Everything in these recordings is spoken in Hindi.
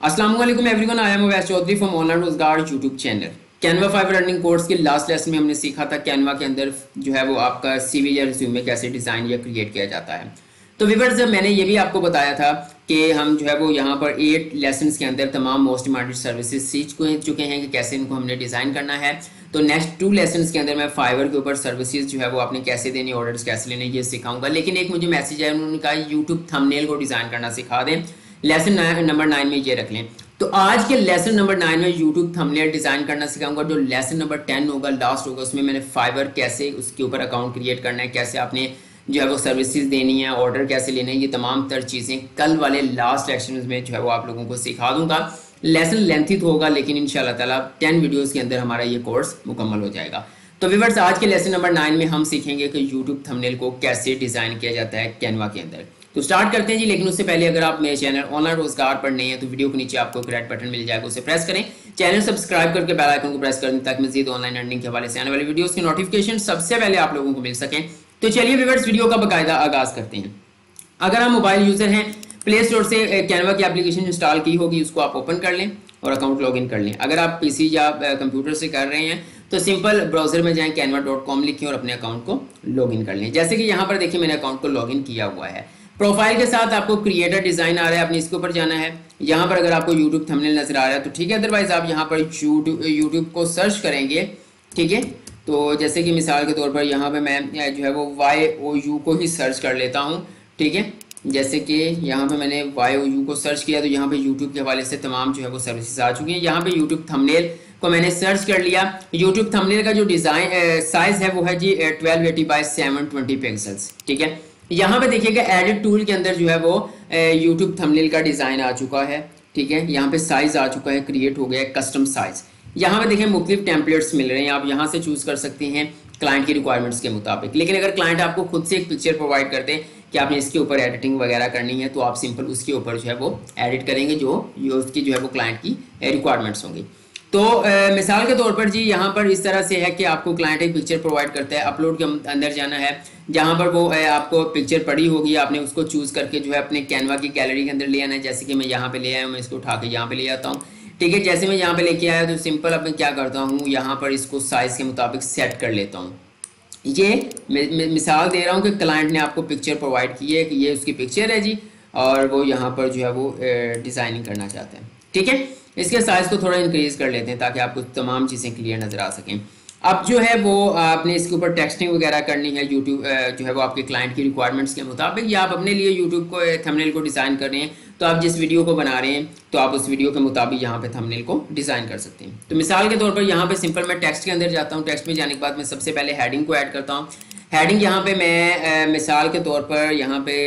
अस्सलाम वालेकुम everyone, I am Awais Chaudhary from online Rozgar YouTube channel. Canva Fiverr earning course के लास्ट लेसन में हमने सीखा था कैनवा के अंदर जो है वो आपका सीवी या रिज्यूमे कैसे डिज़ाइन या क्रिएट किया जाता है। तो व्यूअर्स, मैंने ये भी आपको बताया था कि हम जो है वो यहाँ पर 8 लेसन्स के अंदर तमाम मोस्ट डिमांडेड सर्विसेज सीख चुके हैं कि कैसे इनको हमने डिज़ाइन करना है। तो नेक्स्ट 2 लेसन्स के अंदर मैं फाइवर के ऊपर सर्विसेज जो है वो आपने कैसे देनी, ऑर्डर्स कैसे लेने, ये सिखाऊंगा। लेकिन एक मुझे मैसेज आया, उन्होंने कहा यूट्यूब थंबनेल को डिज़ाइन करना सिखा दें, लेसन नंबर 9 में ये रख लें। तो आज के लेसन नंबर 9 में यूट्यूब थंबनेल डिज़ाइन करना सिखाऊंगा। जो लेसन नंबर 10 होगा, लास्ट होगा, उसमें मैंने फाइवर कैसे उसके ऊपर अकाउंट क्रिएट करना है, कैसे आपने जो है वो सर्विसेज देनी है, ऑर्डर कैसे लेने हैं, ये तमाम तर चीज़ें कल वाले लास्ट लेक्चर में जो है वो आप लोगों को सिखा दूंगा। लेसन लेंथी तो होगा, लेकिन इंशाल्लाह ताला 10 वीडियोस के अंदर हमारा ये कोर्स मुकम्मल हो जाएगा। तो व्यूअर्स, आज के लेसन नंबर 9 में हम सीखेंगे कि यूट्यूब थंबनेल को कैसे डिज़ाइन किया जाता है कैनवा के अंदर। तो स्टार्ट करते हैं जी। लेकिन उससे पहले अगर आप मेरे चैनल ऑनलाइन रोजगार पर नए हैं तो वीडियो के नीचे आपको एक रेड बटन मिल जाएगा, उसे प्रेस करें। चैनल सब्सक्राइब करके बेल आइकन को प्रेस करें ताकि मजीद ऑनलाइन अर्निंग के हवाले से आने वाली वीडियोस की नोटिफिकेशन सबसे पहले आप लोगों को मिल सकें। तो चलिए व्यूअर्स, वीडियो का बाकायदा आगाज करते हैं। अगर आप मोबाइल यूजर हैं, प्ले स्टोर से कैनवा की एप्लीकेशन इंस्टॉल की होगी, उसको आप ओपन कर लें और अकाउंट लॉगिन कर लें। अगर आप पीसी या कंप्यूटर से कर रहे हैं तो सिंपल ब्राउजर में जाएं, canva.com लिखें और अपने अकाउंट को लॉगिन कर लें। जैसे कि यहाँ पर देखिए मैंने अकाउंट को लॉगिन किया हुआ है। प्रोफाइल के साथ आपको क्रिएटर डिजाइन आ रहा है, आपने इसके ऊपर जाना है। यहाँ पर अगर आपको यूट्यूब थंबनेल नजर आ रहा है तो ठीक है, अदरवाइज आप यहाँ पर यूट्यूब को सर्च करेंगे। ठीक है, तो जैसे कि मिसाल के तौर पर यहाँ पे मैं जो है वो YOU को ही सर्च कर लेता हूँ। ठीक है, जैसे कि यहाँ पे मैंने YOU को सर्च किया तो यहाँ पे यूट्यूब के हवाले से तमाम जो है वो सर्विसेज आ चुकी हैं। यहाँ पे यूट्यूब थंबनेल को मैंने सर्च कर लिया। यूट्यूब थंबनेल का जो डिज़ाइन साइज है वो है जी 1280 बाई 720 पिक्सल्स। ठीक है, यहाँ पे देखिएगा एडिट टूल के अंदर जो है वो यूट्यूब थंबनेल का डिज़ाइन आ चुका है। ठीक है, यहाँ पे साइज आ चुका है, क्रिएट हो गया है कस्टम साइज। यहाँ पे देखिए मुख्तलिफ टेम्पलेट्स मिल रहे हैं, आप यहाँ से चूज कर सकते हैं क्लाइंट की रिक्वायरमेंट्स के मुताबिक। लेकिन अगर क्लाइंट आपको खुद से एक पिक्चर प्रोवाइड कर दे कि आपने इसके ऊपर एडिटिंग वगैरह करनी है तो आप सिंपल उसके ऊपर जो है वो एडिट करेंगे जो उसकी जो है वो क्लाइंट की रिक्वायरमेंट्स होंगी। तो मिसाल के तौर पर जी यहाँ पर इस तरह से है कि आपको क्लाइंट एक पिक्चर प्रोवाइड करता है, अपलोड के अंदर जाना है, जहाँ पर वो आपको पिक्चर पड़ी होगी, आपने उसको चूज़ करके जो है अपने कैनवा की गैलरी के अंदर ले आना है। जैसे कि मैं यहाँ पे ले आया हूँ, मैं इसको उठा के यहाँ पे ले आता हूँ। ठीक है, जैसे मैं यहाँ पे लेके आया तो सिंपल अब मैं क्या करता हूँ, यहाँ पर इसको साइज़ के मुताबिक सेट कर लेता हूँ। ये मैं मिसाल दे रहा हूँ कि क्लाइंट ने आपको पिक्चर प्रोवाइड की है कि ये उसकी पिक्चर है जी, और वो यहाँ पर जो है वो डिज़ाइनिंग करना चाहते हैं। ठीक है, इसके साइज़ को थोड़ा इंक्रीज़ कर लेते हैं ताकि आपको तमाम चीज़ें क्लियर नज़र आ सकें। अब जो है वो आपने इसके ऊपर टेक्सटिंग वगैरह करनी है यूट्यूब जो है वो आपके क्लाइंट की रिक्वायरमेंट्स के मुताबिक, या आप अपने लिए यूट्यूब को थंबनेल को डिज़ाइन कर रहे हैं तो आप जिस वीडियो को बना रहे हैं तो आप उस वीडियो के मुताबिक यहाँ पे थंबनेल को डिज़ाइन कर सकते हैं। तो मिसाल के तौर पर यहाँ पे सिंपल मैं टेक्स्ट के अंदर जाता हूँ। टेक्स्ट में जाने के बाद मैं सबसे पहले हेडिंग को ऐड करता हूँ। हेडिंग यहाँ पे मैं मिसाल के तौर पर यहाँ पे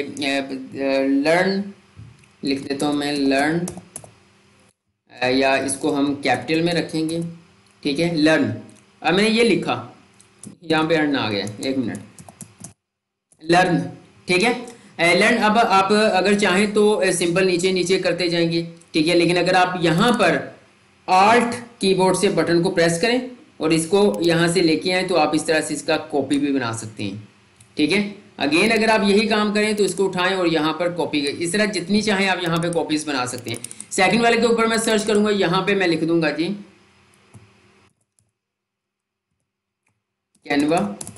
लर्न लिख देता हूँ मैं, लर्न, या इसको हम कैपिटल में रखेंगे। ठीक है, लर्न। अब मैंने ये लिखा, यहाँ पे अर्न आ गया, एक मिनट, लर्न। ठीक है, लर्न। अब आप अगर चाहें तो सिंपल नीचे नीचे करते जाएंगे। ठीक है, लेकिन अगर आप यहाँ पर आल्ट कीबोर्ड से बटन को प्रेस करें और इसको यहाँ से लेके आए तो आप इस तरह से इसका कॉपी भी बना सकते हैं। ठीक है, अगेन अगर आप यही काम करें तो इसको उठाएं और यहाँ पर कॉपी, इस तरह जितनी चाहें आप यहाँ पे कॉपीज बना सकते हैं। सेकंड वाले के ऊपर मैं सर्च करूंगा, यहाँ पे मैं लिख दूंगा जी कैनवा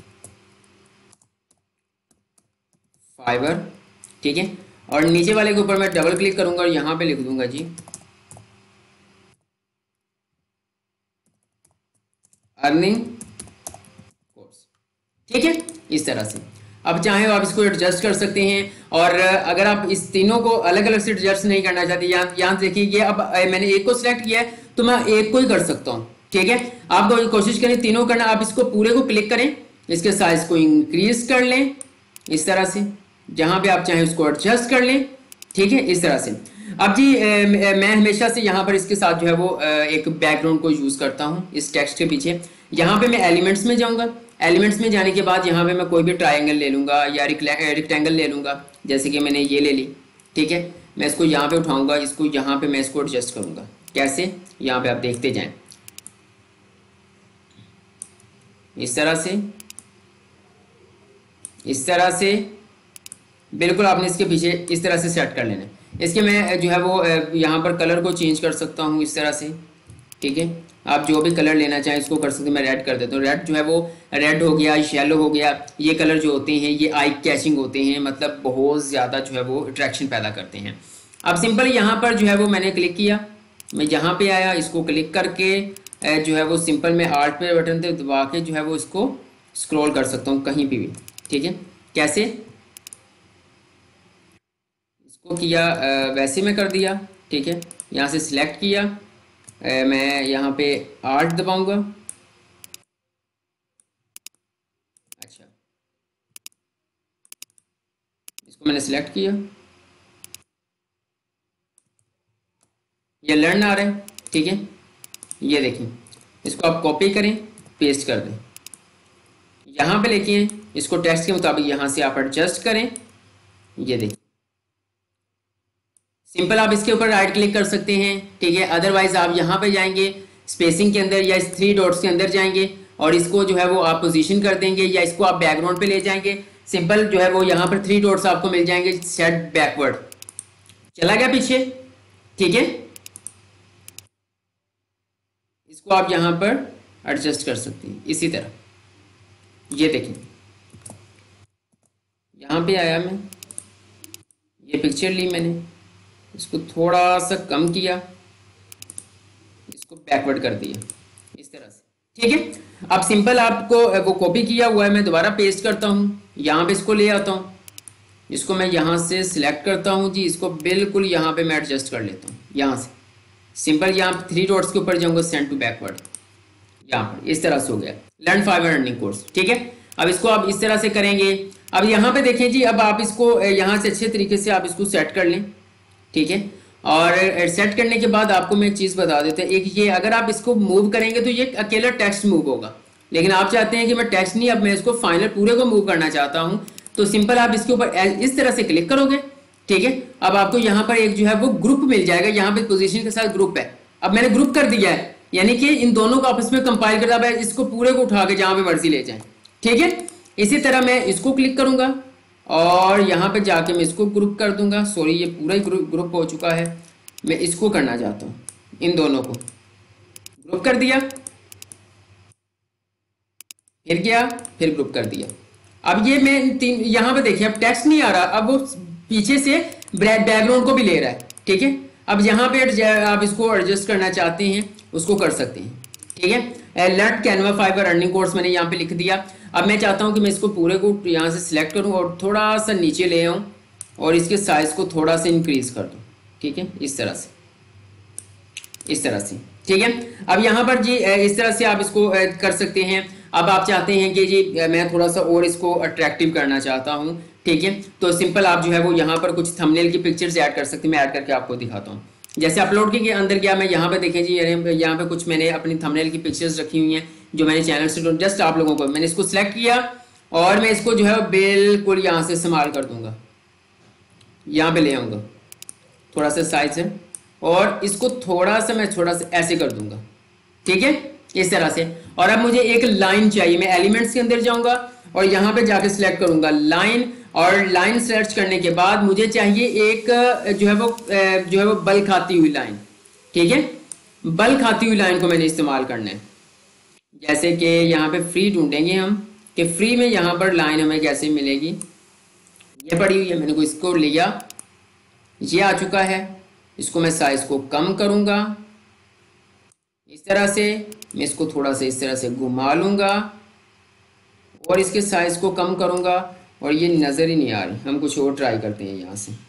फाइवर। ठीक है, और नीचे वाले के ऊपर मैं डबल क्लिक करूंगा और यहाँ पे लिख दूंगा जी अर्निंग कोर्स। ठीक है, इस तरह से अब चाहे आप इसको एडजस्ट कर सकते हैं। और अगर आप इस तीनों को अलग अलग से एडजस्ट नहीं करना चाहते, यहाँ देखिए ये अब मैंने एक को सिलेक्ट किया है तो मैं एक को ही कर सकता हूँ। ठीक है, आप कोशिश करें तीनों करना, आप इसको पूरे को क्लिक करें, इसके साइज को इंक्रीज कर लें इस तरह से, जहां पे आप चाहें उसको एडजस्ट कर लें। ठीक है, इस तरह से। अब जी मैं हमेशा से यहाँ पर इसके साथ जो है वो एक बैकग्राउंड को यूज करता हूँ इस टेक्स्ट के पीछे। यहाँ पे मैं एलिमेंट्स में जाऊंगा, एलिमेंट्स में जाने के बाद यहाँ पे मैं कोई भी ट्राइंगल ले लूंगा या रेक्टेंगल ले लूंगा, जैसे कि मैंने ये ले ली। ठीक है, मैं इसको यहाँ पे उठाऊंगा, इसको यहाँ पे मैं इसको एडजस्ट करूंगा। कैसे, यहाँ पे आप देखते जाएं, इस तरह से, इस तरह से, बिल्कुल आपने इसके पीछे इस तरह से सेट कर लेना है। इसके मैं जो है वो यहाँ पर कलर को चेंज कर सकता हूँ इस तरह से, ठीक है। आप जो भी कलर लेना चाहें इसको कर सकते हैं। मैं रेड कर देता हूँ। रेड जो है वो रेड हो गया, येलो हो गया, ये कलर जो होते हैं ये आई कैचिंग होते हैं, मतलब बहुत ज़्यादा जो है वो अट्रैक्शन पैदा करते हैं। अब सिंपल यहाँ पर जो है वो मैंने क्लिक किया, मैं यहाँ पे आया, इसको क्लिक करके जो है वो सिंपल मैं आर्ट पे बटन पे दबा के जो है वो इसको स्क्रॉल कर सकता हूँ कहीं पे भी, ठीक है। कैसे इसको किया, वैसे में कर दिया, ठीक है। यहाँ से सिलेक्ट किया, मैं यहाँ पे आर्ट दबाऊंगा। अच्छा, इसको मैंने सिलेक्ट किया, ये लर्न आ रहा है, ठीक है। ये देखिए, इसको आप कॉपी करें, पेस्ट कर दें, यहाँ पे लेके आए, इसको टेक्स्ट के मुताबिक यहाँ से आप एडजस्ट करें। ये देखिए सिंपल आप इसके ऊपर राइट क्लिक कर सकते हैं, ठीक है। अदरवाइज आप यहाँ पे जाएंगे स्पेसिंग के अंदर या इस 3 डॉट्स के अंदर जाएंगे और इसको जो है वो आप पोजीशन कर देंगे या इसको आप बैकग्राउंड पे ले जाएंगे। सिंपल जो है वो यहाँ पर 3 डॉट्स आपको मिल जाएंगे, सेट बैकवर्ड चला गया पीछे, ठीक है। इसको आप यहाँ पर एडजस्ट कर सकते हैं इसी तरह। ये देखिए यहाँ पे आया, मैं ये पिक्चर ली, मैंने इसको थोड़ा सा कम किया, इसको बैकवर्ड कर दिया इस तरह से, ठीक है। अब सिंपल आपको वो कॉपी किया हुआ है, मैं दोबारा पेस्ट करता हूँ, यहाँ पे इसको ले आता हूँ, इसको मैं यहाँ से सिलेक्ट करता हूँ जी, इसको बिल्कुल यहाँ पे मैं एडजस्ट कर लेता हूँ। यहाँ से सिंपल यहाँ 3 डॉट्स के ऊपर जाऊँगा, सेंड टू बैकवर्ड, यहाँ पर इस तरह से हो गया लर्न फाइवर अर्निंग कोर्स, ठीक है। अब इसको आप इस तरह से करेंगे। अब यहाँ पे देखें जी, अब आप इसको यहाँ से अच्छे तरीके से आप इसको सेट कर लें, ठीक है। और सेट करने के बाद आपको मैं एक चीज़ बता देता हूँ, एक ये अगर आप इसको मूव करेंगे तो ये अकेला टेक्स्ट मूव होगा, लेकिन आप चाहते हैं कि मैं टेक्स्ट नहीं, अब मैं इसको फाइनल पूरे को मूव करना चाहता हूँ, तो सिंपल आप इसके ऊपर इस तरह से क्लिक करोगे, ठीक है। अब आपको यहाँ पर एक जो है वो ग्रुप मिल जाएगा, यहाँ पे पोजीशन के साथ ग्रुप है। अब मैंने ग्रुप कर दिया है, यानी कि इन दोनों को आपस में कंपाइल कर दिया, इसको पूरे को उठा के जहाँ पे मर्जी ले जाए, ठीक है। इसी तरह मैं इसको क्लिक करूंगा और यहाँ पे जाके मैं इसको ग्रुप कर दूंगा। सॉरी, ये पूरा ही ग्रुप हो चुका है, मैं इसको करना चाहता हूँ, इन दोनों को ग्रुप कर दिया, फिर गया, फिर ग्रुप कर दिया। अब ये मैं यहाँ पे देखिए, अब टेक्स्ट नहीं आ रहा, अब वो पीछे से बैकग्राउंड को भी ले रहा है, ठीक है। अब यहाँ पे आप इसको एडजस्ट करना चाहते हैं उसको कर सकते हैं, ठीक है। Learn Canva Fiverr earning course मैंने यहाँ पे लिख दिया। अब मैं चाहता हूँ कि मैं इसको पूरे को यहाँ से सिलेक्ट करूँ और थोड़ा सा नीचे ले आऊँ और इसके साइज को थोड़ा सा इंक्रीज कर दूँ, ठीक है, इस तरह से, इस तरह से, ठीक है। अब यहाँ पर जी इस तरह से आप इसको कर सकते हैं। अब आप चाहते हैं कि जी मैं थोड़ा सा और इसको अट्रैक्टिव करना चाहता हूँ, ठीक है, तो सिंपल आप जो है वो यहाँ पर कुछ थंबनेल की पिक्चर्स ऐड कर सकते हैं। मैं ऐड करके आपको दिखाता हूँ। जैसे अपलोड के अंदर गया, मैं यहाँ पे देखें जी, यहाँ पे कुछ मैंने अपनी थंबनेल की पिक्चर्स रखी हुई हैं जो मैंने चैनल से जस्ट आप लोगों को, मैंने इसको सिलेक्ट किया और मैं इसको जो है बिल्कुल यहाँ से इस्तेमाल कर दूंगा, यहाँ पे ले आऊँगा, थोड़ा सा साइज है और इसको थोड़ा सा मैं थोड़ा सा ऐसे कर दूंगा, ठीक है, इस तरह से। और अब मुझे एक लाइन चाहिए, मैं एलिमेंट्स के अंदर जाऊंगा और यहाँ पे जाके सिलेक्ट करूंगा लाइन, और लाइन सर्च करने के बाद मुझे चाहिए एक जो है वो बल खाती हुई लाइन, ठीक है। बल खाती हुई लाइन को मैंने इस्तेमाल करना है। जैसे कि यहाँ पे फ्री ढूंढेंगे हम कि फ्री में यहाँ पर लाइन हमें कैसे मिलेगी। ये पड़ी हुई है, मैंने को इसको लिया, ये आ चुका है। इसको मैं साइज को कम करूँगा इस तरह से, मैं इसको थोड़ा सा इस तरह से घुमा लूँगा और इसके साइज को कम करूँगा और ये नज़र ही नहीं आ रही। हम कुछ और ट्राई करते हैं यहाँ से।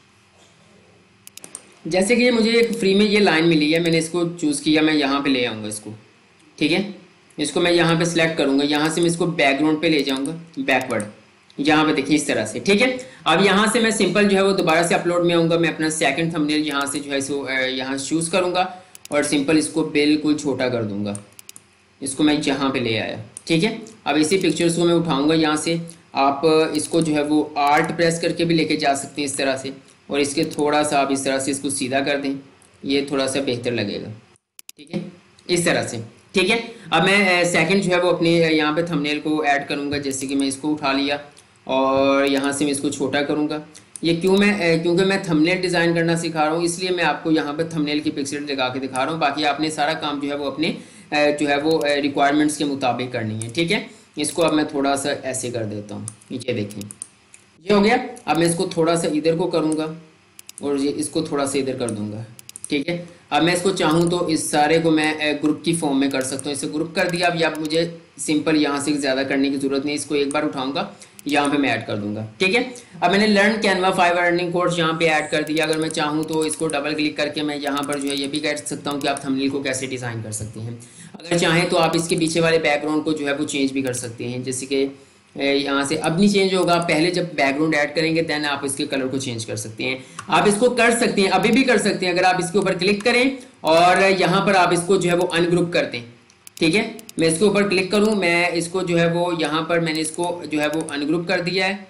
जैसे कि मुझे एक फ्री में ये लाइन मिली है, मैंने इसको चूज़ किया, मैं यहाँ पे ले आऊँगा इसको, ठीक है। इसको मैं यहाँ पे सिलेक्ट करूँगा, यहाँ से मैं इसको बैकग्राउंड पे ले जाऊँगा, बैकवर्ड, यहाँ पे देखिए इस तरह से, ठीक है। अब यहाँ से मैं सिंपल जो है वो दोबारा से अपलोड में आऊँगा, मैं अपना सेकंड थंबनेल यहाँ से जो है इसको यहाँ चूज़ करूँगा और सिंपल इसको बिल्कुल छोटा कर दूँगा। इसको मैं यहाँ पे ले आया, ठीक है। अब इसी पिक्चर्स को मैं उठाऊँगा यहाँ से, आप इसको जो है वो आर्ट प्रेस करके भी लेके जा सकते हैं इस तरह से, और इसके थोड़ा सा आप इस तरह से इसको सीधा कर दें, ये थोड़ा सा बेहतर लगेगा, ठीक है, इस तरह से, ठीक है। अब मैं सेकंड जो है वो अपने यहाँ पे थंबनेल को ऐड करूँगा। जैसे कि मैं इसको उठा लिया और यहाँ से मैं इसको छोटा करूँगा, ये क्योंकि मैं थंबनेल डिज़ाइन करना सिखा रहा हूँ, इसलिए मैं आपको यहाँ पर थंबनेल की पिक्चर लगा के दिखा रहा हूँ। बाकी आपने सारा काम जो है वो अपने जो है वो रिक्वायरमेंट्स के मुताबिक करनी है, ठीक है। इसको अब मैं थोड़ा सा ऐसे कर देता हूँ, ये देखें ये हो गया। अब मैं इसको थोड़ा सा इधर को करूँगा और ये इसको थोड़ा सा इधर कर दूंगा, ठीक है। अब मैं इसको चाहूँ तो इस सारे को मैं ग्रुप की फॉर्म में कर सकता हूँ। इसे ग्रुप कर दिया। अब या मुझे सिंपल यहाँ से ज़्यादा करने की ज़रूरत नहीं, इसको एक बार उठाऊंगा, यहाँ पे मैं ऐड कर दूंगा, ठीक है। अब मैंने लर्न कैनवा 5 अर्निंग कोर्स यहाँ पे ऐड कर दिया। अगर मैं चाहूँ तो इसको डबल क्लिक करके मैं यहाँ पर जो है ये भी कह सकता हूँ कि आप थंबनेल को कैसे डिज़ाइन कर सकते हैं। अगर चाहें तो आप इसके पीछे वाले बैकग्राउंड को जो है वो चेंज भी कर सकते हैं, जैसे कि यहाँ से अब नहीं चेंज होगा, पहले जब बैकग्राउंड ऐड करेंगे देन आप इसके कलर को चेंज कर सकते हैं। आप इसको कर सकते हैं, अभी भी कर सकते हैं। अगर आप इसके ऊपर क्लिक करें और यहाँ पर आप इसको जो है वो अनग्रुप कर दें, ठीक है। मैं इसके ऊपर क्लिक करूँ, मैं इसको जो है वो यहाँ पर मैंने इसको जो है वो अनग्रुप कर दिया है।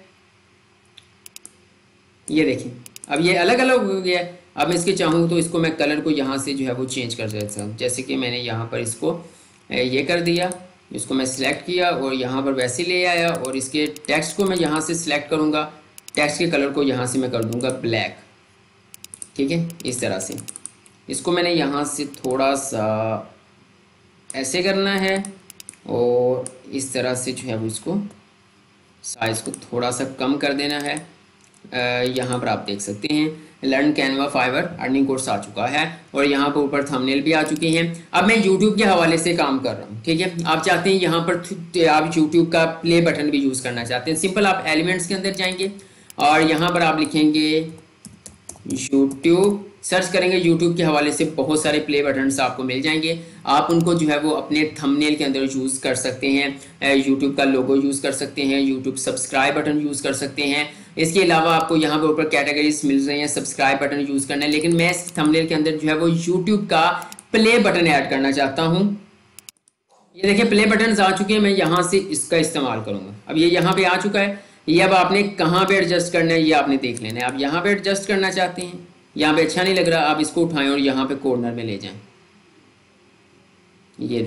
ये देखिए अब ये अलग अलग हो गया है। अब मैं इसके चाहूँ तो इसको मैं कलर को यहाँ से जो है वो चेंज कर देता हूँ, जैसे कि मैंने यहाँ पर इसको ये कर दिया, इसको मैं सिलेक्ट किया और यहाँ पर वैसे ले आया और इसके टेक्स्ट को मैं यहाँ से सिलेक्ट करूँगा, टेक्स्ट के कलर को यहाँ से मैं कर दूँगा ब्लैक, ठीक है। इस तरह से इसको मैंने यहाँ से थोड़ा सा ऐसे करना है और इस तरह से जो है वो इसको साइज़ को थोड़ा सा कम कर देना है। यहाँ पर आप देख सकते हैं लर्न कैनवा 5 अर्निंग कोर्स आ चुका है और यहाँ पर ऊपर थंबनेल भी आ चुकी हैं। अब मैं YouTube के हवाले से काम कर रहा हूँ, ठीक है। आप चाहते हैं यहाँ पर आप YouTube का प्ले बटन भी यूज़ करना चाहते हैं, सिंपल आप एलिमेंट्स के अंदर जाएंगे और यहाँ पर आप लिखेंगे YouTube, सर्च करेंगे। YouTube के हवाले से बहुत सारे प्ले बटन्स आपको मिल जाएंगे, आप उनको जो है वो अपने थंबनेल के अंदर यूज़ कर सकते हैं। YouTube का लोगो यूज़ कर सकते हैं, YouTube सब्सक्राइब बटन यूज़ कर सकते हैं। इसके अलावा आपको यहाँ पर ऊपर कैटेगरीज मिल रही हैं, सब्सक्राइब बटन यूज़ करना है, लेकिन मैं इस थंबनेल के अंदर जो है वो YouTube का प्ले बटन ऐड करना चाहता हूँ। ये देखिए प्ले बटन आ चुके हैं, मैं यहाँ से इसका इस्तेमाल करूँगा। अब ये यहाँ पे आ चुका है, ये अब आपने कहाँ पे एडजस्ट करना है ये आपने देख लेना है। आप यहाँ पे एडजस्ट करना चाहते हैं, यहाँ पे अच्छा नहीं लग रहा, आप इसको उठाएं और यहाँ पे कॉर्नर में ले जाएं। ये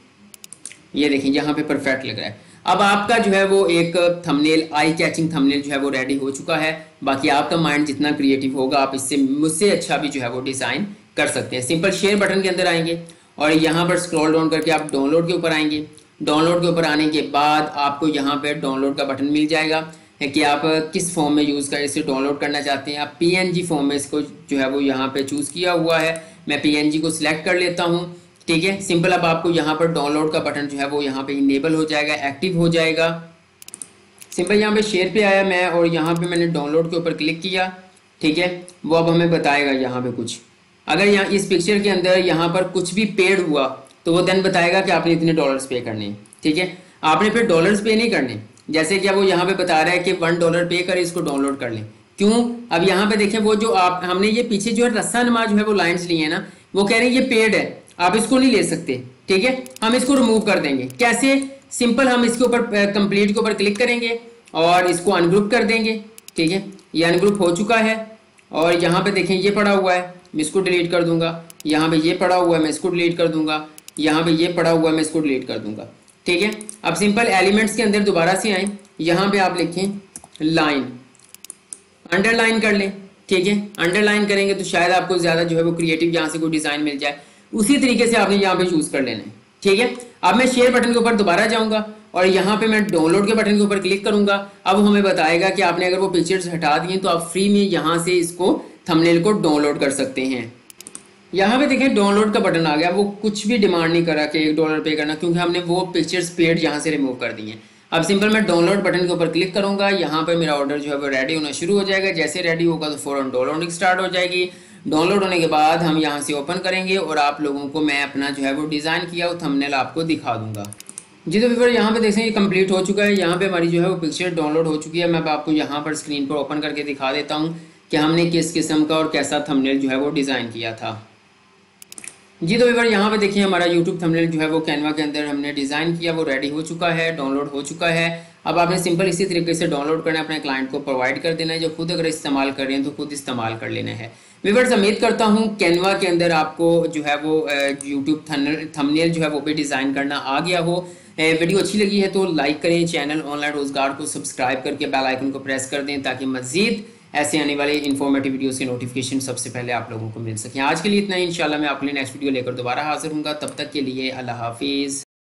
देखिए यहाँ पे परफेक्ट लग रहा है। अब आपका जो है वो एक थंबनेल, आई कैचिंग थंबनेल जो है वो रेडी हो चुका है। बाकी आपका माइंड जितना क्रिएटिव होगा आप इससे मुझसे अच्छा भी जो है वो डिज़ाइन कर सकते हैं। सिंपल शेयर बटन के अंदर आएंगे और यहाँ पर स्क्रॉल डाउन करके आप डाउनलोड के ऊपर आएंगे। डाउनलोड के ऊपर आने के बाद आपको यहाँ पे डाउनलोड का बटन मिल जाएगा कि आप किस फॉर्म में यूज़ कर इसे डाउनलोड करना चाहते हैं। आप PNG फॉर्म में इसको जो है वो यहाँ पे चूज़ किया हुआ है, मैं PNG को सिलेक्ट कर लेता हूँ, ठीक है। सिंपल अब आपको यहाँ पर डाउनलोड का बटन जो है वो यहाँ पे इनेबल हो जाएगा, एक्टिव हो जाएगा। सिंपल यहाँ पे शेयर पे आया मैं और यहाँ पे मैंने डाउनलोड के ऊपर क्लिक किया, ठीक है। वो अब हमें बताएगा यहाँ पे कुछ, अगर यहाँ इस पिक्चर के अंदर यहाँ पर कुछ भी पेड हुआ तो वो देन बताएगा कि आपने इतने डॉलर्स पे करने हैं, ठीक है। आपने फिर डॉलर्स पे नहीं करने, जैसे कि वो यहाँ पे बता रहा है कि $1 पे कर इसको डाउनलोड कर लें। क्यों? अब यहाँ पे देखें वो जो आप हमने ये पीछे जो है रस्सा नमा जो है वो लाइन्स ली है ना, वो कह रहे हैं ये पेड है, आप इसको नहीं ले सकते, ठीक है। हम इसको रिमूव कर देंगे। कैसे? सिंपल हम इसके ऊपर कंप्लीट के ऊपर क्लिक करेंगे और इसको अनग्रुप कर देंगे, ठीक है। ये अनग्रुप हो चुका है और यहाँ पे देखें ये पड़ा हुआ है, मैं इसको डिलीट कर दूंगा। यहाँ पे ये पड़ा हुआ है, मैं इसको डिलीट कर दूंगा। यहाँ पे ये पड़ा हुआ है, मैं इसको डिलीट कर दूंगा, ठीक है। अब सिंपल एलिमेंट्स के अंदर दोबारा से आए, यहाँ पे आप लिखें लाइन, अंडरलाइन कर लें, ठीक है। अंडरलाइन करेंगे तो शायद आपको ज़्यादा जो है वो क्रिएटिव यहाँ से कोई डिज़ाइन मिल जाए। उसी तरीके से आपने यहाँ पे चूज़ कर लेना है, ठीक है। अब मैं शेयर बटन के ऊपर दोबारा जाऊँगा और यहाँ पे मैं डाउनलोड के बटन के ऊपर क्लिक करूँगा। अब हमें बताएगा कि आपने अगर वो पिक्चर्स हटा दिए तो आप फ्री में यहाँ से इसको थंबनेल को डाउनलोड कर सकते हैं। यहाँ पे देखें डाउनलोड का बटन आ गया, वो कुछ भी डिमांड नहीं करा कि $1 पे करना, क्योंकि हमने वो पिक्चर्स पेड यहाँ से रिमूव कर दिए हैं। अब सिंपल मैं डाउनलोड बटन के ऊपर क्लिक करूँगा, यहाँ पे मेरा ऑर्डर जो है वो रेडी होना शुरू हो जाएगा। जैसे रेडी होगा तो फ़ौरन डाउनलोडिंग स्टार्ट हो जाएगी। डाउनलोड होने के बाद हम यहाँ से ओपन करेंगे और आप लोगों को मैं अपना जो है वो डिज़ाइन किया वो थंबनेल आपको दिखा दूँगा। जी तो व्यूअर यहाँ पे देखें ये कंप्लीट हो चुका है, यहाँ पे हमारी जो है वो पिक्चर डाउनलोड हो चुकी है। मैं आपको यहाँ पर स्क्रीन पर ओपन करके दिखा देता हूँ कि हमने किस किस्म का और कैसा थंबनेल जो है वो डिज़ाइन किया था। जी तो व्यूअर यहाँ पे देखिए हमारा यूट्यूब थंबनेल जो है वो कैनवा के अंदर हमने डिज़ाइन किया, वो रेडी हो चुका है, डाउनलोड हो चुका है। अब आपने सिंपल इसी तरीके से डाउनलोड करना है, अपने क्लाइंट को प्रोवाइड कर देना है। जो खुद अगर इस्तेमाल कर रहे हैं तो खुद इस्तेमाल कर लेना है। व्यूअर्स उम्मीद करता हूँ कैनवा के अंदर आपको जो है वो यूट्यूब थंबनेल जो है वो भी डिज़ाइन करना आ गया हो। वीडियो अच्छी लगी है तो लाइक करें, चैनल ऑनलाइन रोजगार को सब्सक्राइब करके बेल आइकन को प्रेस कर दें ताकि मज़ीद ऐसे आने वाले इन्फॉर्मेटिव वीडियोस के नोटिफिकेशन सबसे पहले आप लोगों को मिल सकें। आज के लिए इतना ही, इंशाल्लाह मैं आपके लिए नेक्स्ट वीडियो लेकर दोबारा हाजिर हूँगा। तब तक के लिए अल्लाह हाफिज़।